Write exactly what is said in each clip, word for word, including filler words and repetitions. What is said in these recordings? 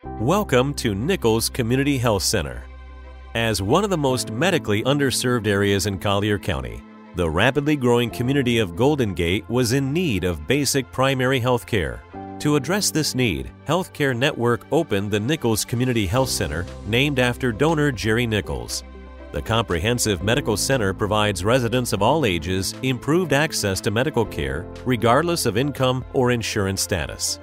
Welcome to Nichols Community Health Center. As one of the most medically underserved areas in Collier County, the rapidly growing community of Golden Gate was in need of basic primary health care. To address this need, Healthcare Network opened the Nichols Community Health Center, named after donor Jerry Nichols. The comprehensive medical center provides residents of all ages improved access to medical care, regardless of income or insurance status.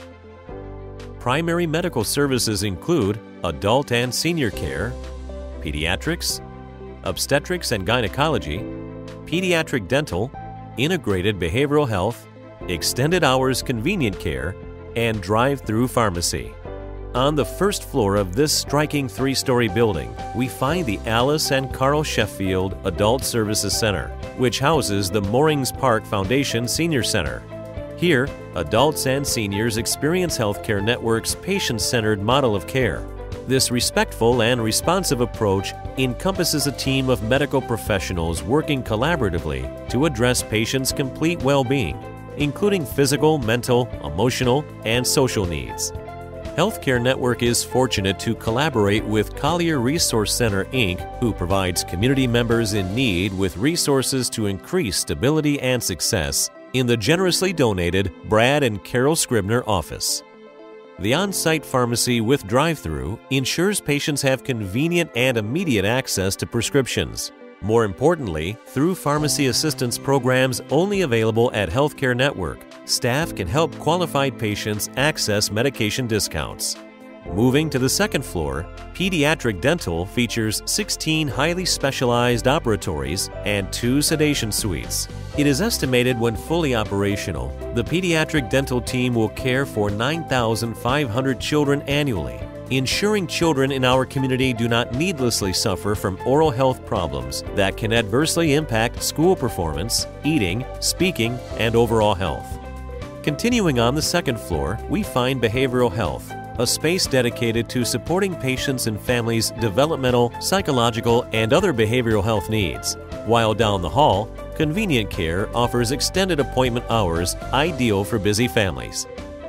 Primary medical services include adult and senior care, pediatrics, obstetrics and gynecology, pediatric dental, integrated behavioral health, extended hours convenient care, and drive-through pharmacy. On the first floor of this striking three-story building, we find the Alice and Carl Sheffield Adult Services Center, which houses the Moorings Park Foundation Senior Center. Here, adults and seniors experience Healthcare Network's patient-centered model of care. This respectful and responsive approach encompasses a team of medical professionals working collaboratively to address patients' complete well-being, including physical, mental, emotional, and social needs. Healthcare Network is fortunate to collaborate with Collier Resource Center, Incorporated, who provides community members in need with resources to increase stability and success in the generously donated Brad and Carol Scribner office. The on-site pharmacy with drive-through ensures patients have convenient and immediate access to prescriptions. More importantly, through pharmacy assistance programs only available at Healthcare Network, staff can help qualified patients access medication discounts. Moving to the second floor, Pediatric Dental features sixteen highly specialized operatories and two sedation suites. It is estimated when fully operational, the Pediatric Dental team will care for nine thousand five hundred children annually, ensuring children in our community do not needlessly suffer from oral health problems that can adversely impact school performance, eating, speaking, and overall health. Continuing on the second floor, we find Behavioral Health, a space dedicated to supporting patients and families' developmental, psychological, and other behavioral health needs. While down the hall, Convenient Care offers extended appointment hours ideal for busy families.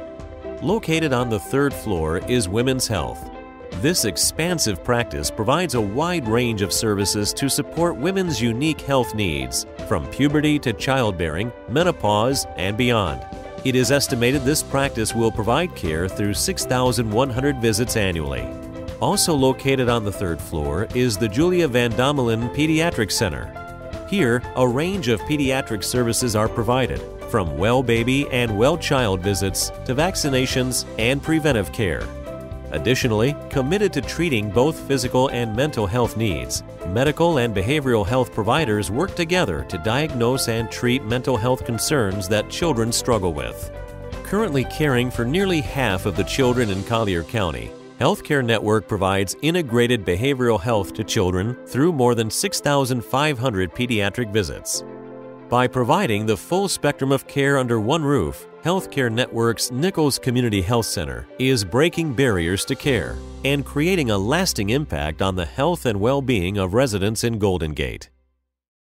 Located on the third floor is Women's Health. This expansive practice provides a wide range of services to support women's unique health needs, from puberty to childbearing, menopause, and beyond. It is estimated this practice will provide care through six thousand one hundred visits annually. Also located on the third floor is the Julia Van Domelen Pediatric Center. Here, a range of pediatric services are provided, from well baby and well child visits to vaccinations and preventive care. Additionally, committed to treating both physical and mental health needs, medical and behavioral health providers work together to diagnose and treat mental health concerns that children struggle with. Currently caring for nearly half of the children in Collier County, Healthcare Network provides integrated behavioral health to children through more than six thousand five hundred pediatric visits. By providing the full spectrum of care under one roof, Healthcare Network's Nichols Community Health Center is breaking barriers to care and creating a lasting impact on the health and well-being of residents in Golden Gate.